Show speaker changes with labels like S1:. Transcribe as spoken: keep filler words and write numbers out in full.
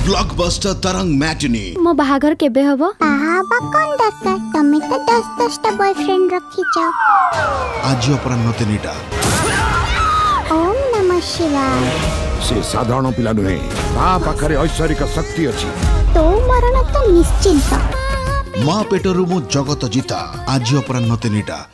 S1: Blockbuster तरंग matinee
S2: मो बाहागर केबे हबो
S3: बाहाबा कोन दरकार तमे तो दस दस टा बॉयफ्रेंड रखी छ
S1: आज अपराह्न तीनिटा
S3: ओम नमः शिवाय
S4: से साधारण पिला नुहे ता पाखरे ऐश्वर्यिक शक्ति अछि
S3: तो मरण तो निश्चिंत
S1: माँ पेटरू मु जगत जीता आज अपराह्न तीनिटा।